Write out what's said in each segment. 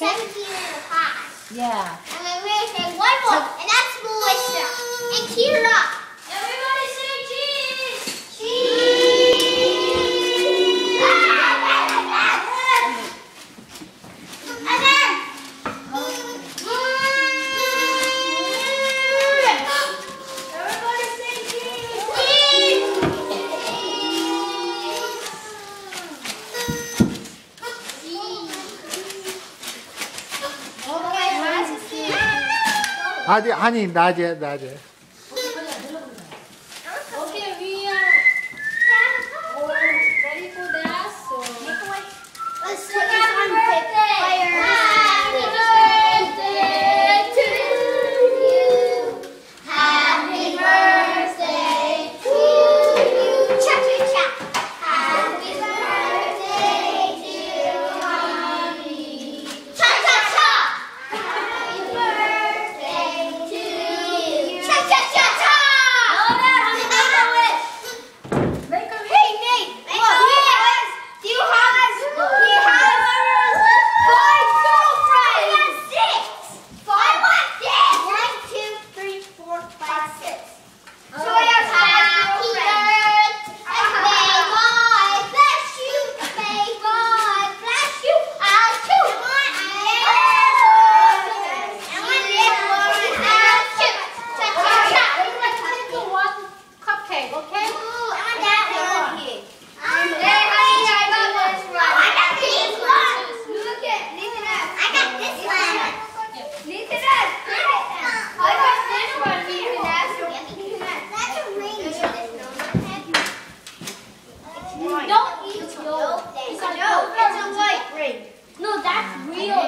Okay. 17.5. Yeah. And then we're going to say one more, and that's Melissa. And Kira. Everybody say cheese. Cheese. And then. Everybody say cheese. Cheese. 아니 낮에. Okay, we are ready for that. So Let's sing happy birthday. Happy birthday to you. Happy birthday to you. Cha cha cha. Happy birthday, dear mommy. Cha cha cha. Happy birthday to you. Cha cha cha cha. make a Hey Nate, do you have he has 5 girlfriends. He has 6. I want this. 1, 2, 3, 4, 5, 6. So I have happy birthday, may God bless you, may God bless you. I'll too. I want this one. I'll too. Cha cha cha. take one cupcake, okay? Ooh, I want that one. Hey, honey, I got this one. I got this one. Look at, listen up. I got this one. Listen up. I got this one. Listen up. That's a ring. Don't eat those. It's a white ring. No, that's real.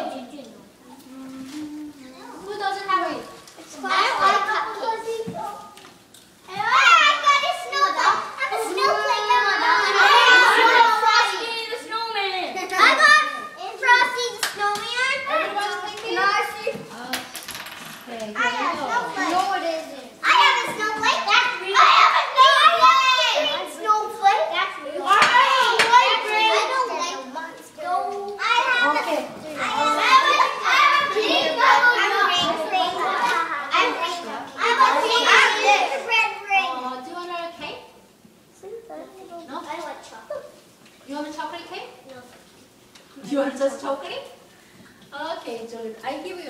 Who doesn't have it? I like cupcakes. Hey, I got a snowball. I have a snowflake on my Frosty the Snowman. I got Frosty the Snowman. Everyone's thinking? Can I see? Okay, I have a snowflake. No, it isn't. I have a snowflake. That's real. I have a snowflake. Green snowflake. That's real. I don't like green. I don't like snow. I have Okay. I have a pink bubble. I have a pink red ring. Do you want a cake? No? I want chocolate. You want a chocolate cake? No. You want just chocolate? Okay, Jordan. I give you.